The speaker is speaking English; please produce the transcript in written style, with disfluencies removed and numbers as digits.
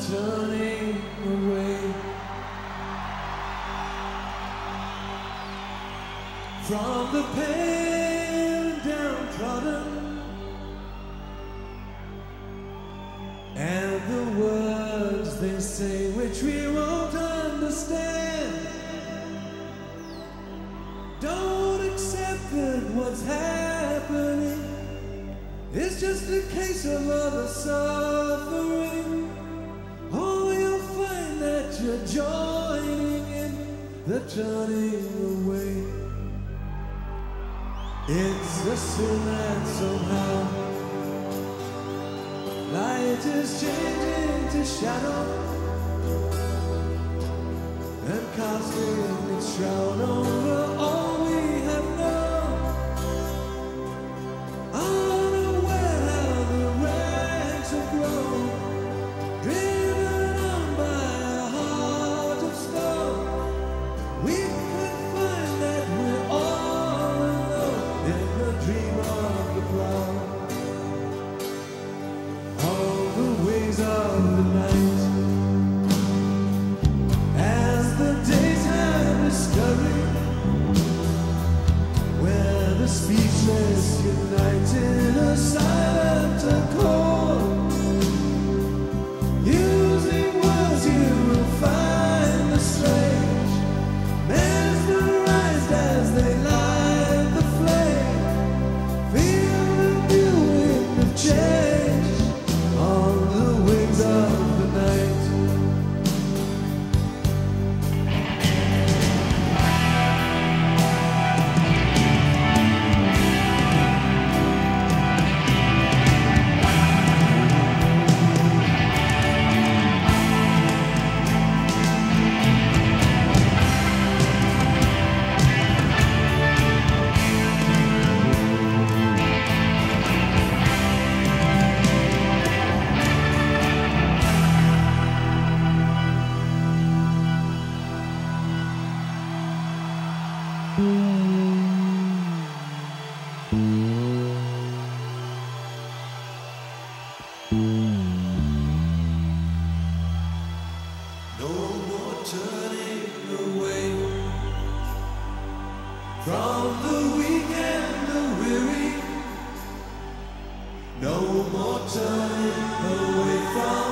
turning away from the pale and downtrodden, and the words they say which we won't understand. Don't accept that what's happening is just a case of other suffering. Oh, you'll find that you're joining in the turning away. It's a sin that somehow light is changing to shadow and casting its shroud over all we have known. Unaware how the ranks have grown, driven on by a heart of stone. We could find that we're all alone in the dream of the cloud. All the ways of the night, as the days have discovered, where the speechless unite in a silent accord. Using words you will find the strange, mesmerized as they light the flame. Feel the new wind of change on the wings of the night. No more turning away from the weak and the weary. No more turning away from